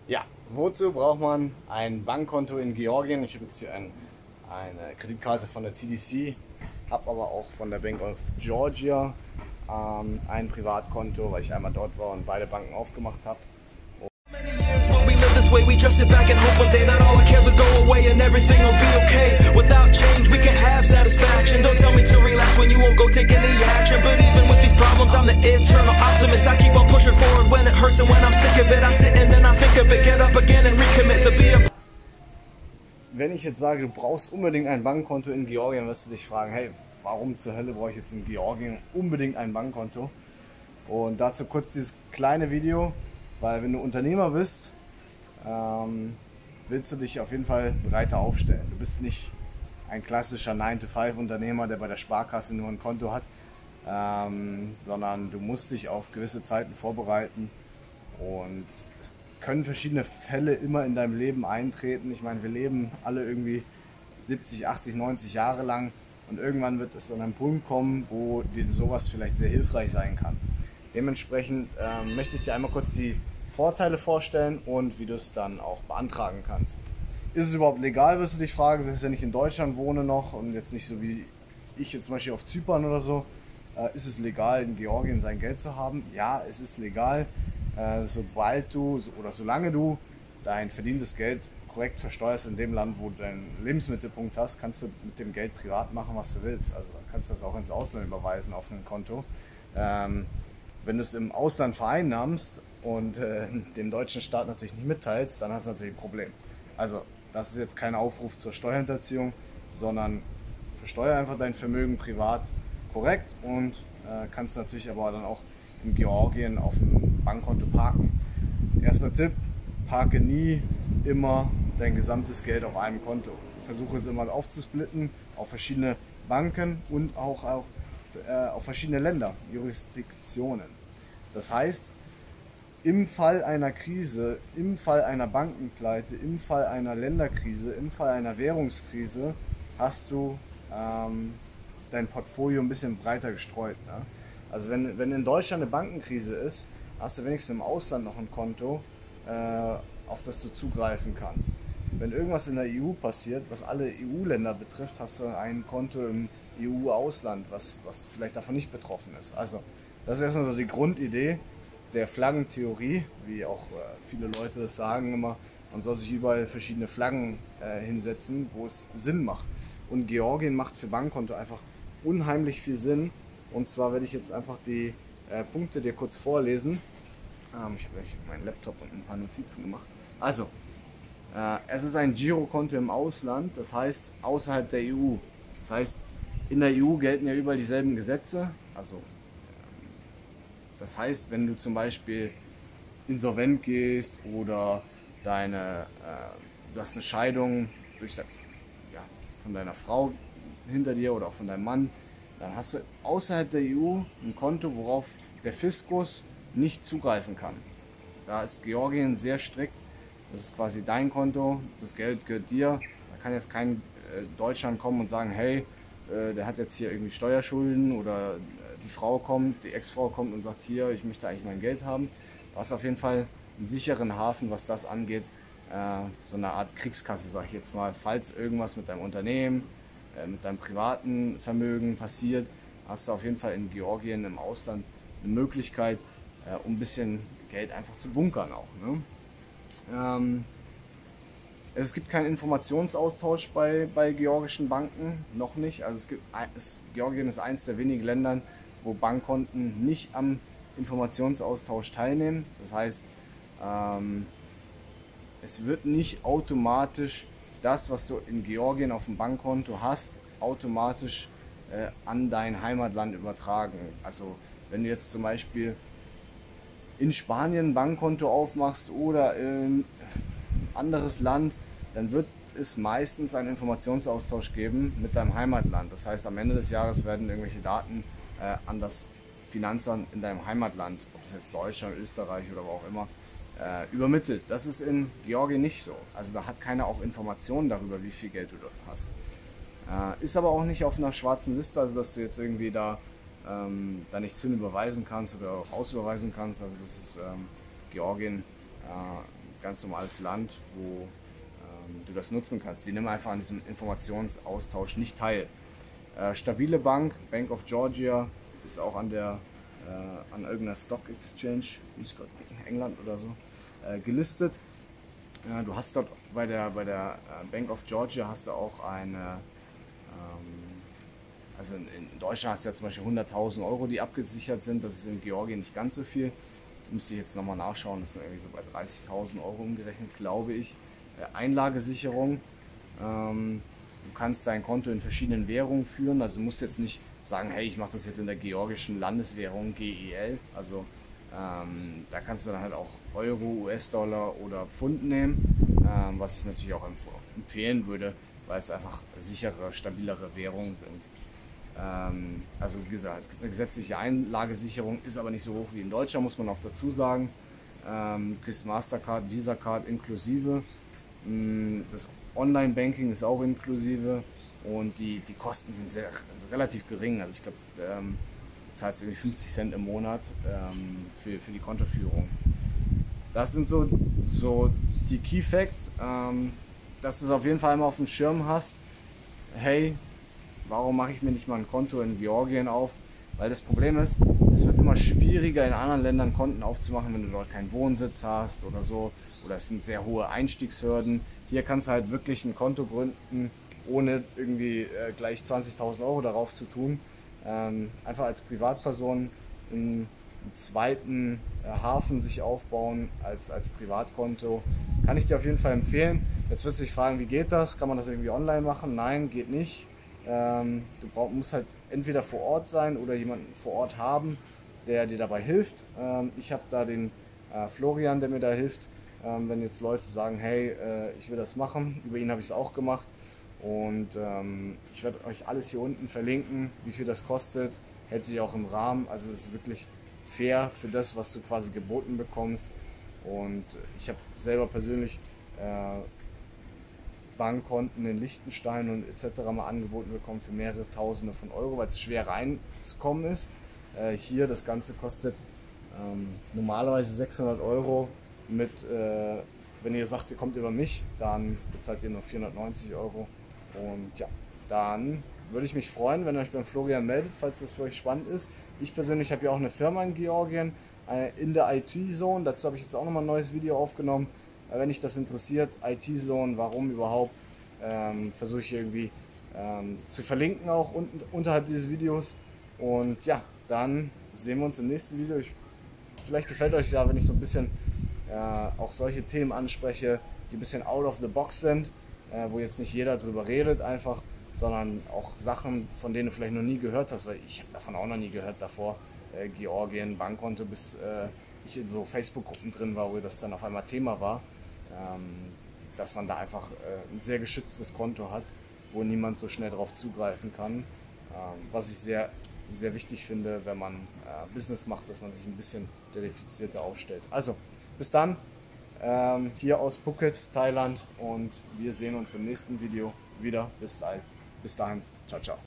Ja, wozu braucht man ein Bankkonto in Georgien? Ich habe jetzt hier eine Kreditkarte von der TDC, habe aber auch von der Bank of Georgia ein Privatkonto, weil ich einmal dort war und beide Banken aufgemacht habe. Wenn ich jetzt sage, du brauchst unbedingt ein Bankkonto in Georgien, wirst du dich fragen, hey, warum zur Hölle brauche ich jetzt in Georgien unbedingt ein Bankkonto? Und dazu kurz dieses kleine Video, weil wenn du Unternehmer bist, willst du dich auf jeden Fall breiter aufstellen. Du bist nicht ein klassischer 9-to-5-Unternehmer, der bei der Sparkasse nur ein Konto hat, sondern du musst dich auf gewisse Zeiten vorbereiten und es können verschiedene Fälle immer in deinem Leben eintreten. Ich meine, wir leben alle irgendwie 70, 80, 90 Jahre lang und irgendwann wird es an einen Punkt kommen, wo dir sowas vielleicht sehr hilfreich sein kann. Dementsprechend möchte ich dir einmal kurz die Vorteile vorstellen und wie du es dann auch beantragen kannst. Ist es überhaupt legal, wirst du dich fragen, selbst wenn ich in Deutschland wohne noch und jetzt nicht so wie ich jetzt zum Beispiel auf Zypern oder so, ist es legal in Georgien sein Geld zu haben? Ja, es ist legal, sobald du oder solange du dein verdientes Geld korrekt versteuerst in dem Land, wo du deinen Lebensmittelpunkt hast, kannst du mit dem Geld privat machen, was du willst. Also kannst du das auch ins Ausland überweisen auf ein Konto. Wenn du es im Ausland vereinnahmst und dem deutschen Staat natürlich nicht mitteilst, dann hast du natürlich ein Problem. Also das ist jetzt kein Aufruf zur Steuerhinterziehung, sondern versteuere einfach dein Vermögen privat korrekt und kannst natürlich aber dann auch in Georgien auf dem Bankkonto parken. Erster Tipp, parke nie immer dein gesamtes Geld auf einem Konto. Versuche es immer aufzusplitten auf verschiedene Banken und auch auf verschiedene Länder, Jurisdiktionen. Das heißt, im Fall einer Krise, im Fall einer Bankenpleite, im Fall einer Länderkrise, im Fall einer Währungskrise hast du dein Portfolio ein bisschen breiter gestreut. Ne? Also wenn in Deutschland eine Bankenkrise ist, hast du wenigstens im Ausland noch ein Konto, auf das du zugreifen kannst. Wenn irgendwas in der EU passiert, was alle EU-Länder betrifft, hast du ein Konto im EU-Ausland, was vielleicht davon nicht betroffen ist. Also das ist erstmal so die Grundidee der Flaggentheorie, wie auch viele Leute das sagen immer, man soll sich überall verschiedene Flaggen hinsetzen, wo es Sinn macht. Und Georgien macht für Bankkonto einfach unheimlich viel Sinn. Und zwar werde ich jetzt einfach die Punkte dir kurz vorlesen. Ich habe meinen Laptop und ein paar Notizen gemacht. Also, es ist ein Girokonto im Ausland, das heißt außerhalb der EU. Das heißt, in der EU gelten ja überall dieselben Gesetze. Also, das heißt, wenn du zum Beispiel insolvent gehst oder du hast eine Scheidung von deiner Frau hinter dir oder auch von deinem Mann, dann hast du außerhalb der EU ein Konto, worauf der Fiskus nicht zugreifen kann. Da ist Georgien sehr strikt. Das ist quasi dein Konto, das Geld gehört dir. Da kann jetzt kein Deutschland kommen und sagen, hey, der hat jetzt hier irgendwie Steuerschulden oder die Ex-Frau kommt und sagt, hier, ich möchte eigentlich mein Geld haben. Du hast auf jeden Fall einen sicheren Hafen, was das angeht. So eine Art Kriegskasse, sag ich jetzt mal. Falls irgendwas mit deinem Unternehmen, mit deinem privaten Vermögen passiert, hast du auf jeden Fall in Georgien im Ausland eine Möglichkeit, um ein bisschen Geld einfach zu bunkern auch. Ne? Es gibt keinen Informationsaustausch bei georgischen Banken, noch nicht. Also Georgien ist eines der wenigen Länder, wo Bankkonten nicht am Informationsaustausch teilnehmen. Das heißt, es wird nicht automatisch das, was du in Georgien auf dem Bankkonto hast, automatisch an dein Heimatland übertragen. Also wenn du jetzt zum Beispiel in Spanien ein Bankkonto aufmachst oder in ein anderes Land, dann wird es meistens einen Informationsaustausch geben mit deinem Heimatland. Das heißt, am Ende des Jahres werden irgendwelche Daten an das Finanzamt in deinem Heimatland, ob es jetzt Deutschland, Österreich oder wo auch immer, übermittelt. Das ist in Georgien nicht so. Also da hat keiner auch Informationen darüber, wie viel Geld du dort hast. Ist aber auch nicht auf einer schwarzen Liste, also dass du jetzt irgendwie da nichts hinüberweisen kannst oder auch ausüberweisen kannst. Also das ist Georgien ganz normales Land, wo du das nutzen kannst. Die nehmen einfach an diesem Informationsaustausch nicht teil. Stabile Bank, Bank of Georgia, ist auch an irgendeiner Stock Exchange, wie ist gerade England oder so, gelistet. Du hast dort bei der Bank of Georgia hast du auch also in Deutschland hast du ja zum Beispiel 100.000 Euro, die abgesichert sind. Das ist in Georgien nicht ganz so viel. Müsste ich jetzt nochmal nachschauen, das sind irgendwie so bei 30.000 Euro umgerechnet, glaube ich. Einlagesicherung. Du kannst dein Konto in verschiedenen Währungen führen. Also du musst jetzt nicht sagen, hey, ich mache das jetzt in der georgischen Landeswährung GEL. Also da kannst du dann halt auch Euro, US-Dollar oder Pfund nehmen, was ich natürlich auch empfehlen würde, weil es einfach sichere, stabilere Währungen sind. Also wie gesagt, es gibt eine gesetzliche Einlagesicherung, ist aber nicht so hoch wie in Deutschland, muss man auch dazu sagen. Du kriegst Mastercard, Visa Card inklusive. Das Online-Banking ist auch inklusive und die Kosten sind relativ gering. Also ich glaube, du zahlst irgendwie 50 Cent im Monat für die Kontoführung. Das sind so die Key Facts, dass du es auf jeden Fall mal auf dem Schirm hast. Hey, warum mache ich mir nicht mal ein Konto in Georgien auf? Weil das Problem ist, es wird immer schwieriger in anderen Ländern Konten aufzumachen, wenn du dort keinen Wohnsitz hast oder so. Oder es sind sehr hohe Einstiegshürden. Hier kannst du halt wirklich ein Konto gründen, ohne irgendwie gleich 20.000 Euro darauf zu tun. Einfach als Privatperson einen zweiten Hafen sich aufbauen als Privatkonto. Kann ich dir auf jeden Fall empfehlen. Jetzt wirst du dich fragen, wie geht das? Kann man das irgendwie online machen? Nein, geht nicht. Du musst halt entweder vor Ort sein oder jemanden vor Ort haben, der dir dabei hilft. Ich habe da den Florian, der mir da hilft, wenn jetzt Leute sagen, hey, ich will das machen. Über ihn habe ich es auch gemacht. Und ich werde euch alles hier unten verlinken, wie viel das kostet. Hält sich auch im Rahmen. Also es ist wirklich fair für das, was du quasi geboten bekommst. Und ich habe selber persönlich Bankkonten in Liechtenstein und etc. mal angeboten bekommen für mehrere Tausende von Euro, weil es schwer reinzukommen ist. Hier das Ganze kostet normalerweise 600 Euro mit, wenn ihr sagt, ihr kommt über mich, dann bezahlt ihr nur 490 Euro. Und ja, dann würde ich mich freuen, wenn ihr euch beim Florian meldet, falls das für euch spannend ist. Ich persönlich habe ja auch eine Firma in Georgien, in der IT-Zone. Dazu habe ich jetzt auch nochmal ein neues Video aufgenommen. Wenn dich das interessiert, IT-Zone, warum überhaupt, versuche ich irgendwie zu verlinken auch unterhalb dieses Videos. Und ja, dann sehen wir uns im nächsten Video. Vielleicht gefällt euch ja, wenn ich so ein bisschen auch solche Themen anspreche, die ein bisschen out of the box sind, wo jetzt nicht jeder drüber redet einfach, sondern auch Sachen, von denen du vielleicht noch nie gehört hast, weil ich habe davon auch noch nie gehört davor. Georgien, Bankkonto, bis ich in so Facebook-Gruppen drin war, wo das dann auf einmal Thema war, dass man da einfach ein sehr geschütztes Konto hat, wo niemand so schnell drauf zugreifen kann, was ich sehr, sehr wichtig finde, wenn man Business macht, dass man sich ein bisschen verifizierter aufstellt. Also, bis dann, hier aus Phuket, Thailand, und wir sehen uns im nächsten Video wieder. Bis dahin, ciao, ciao.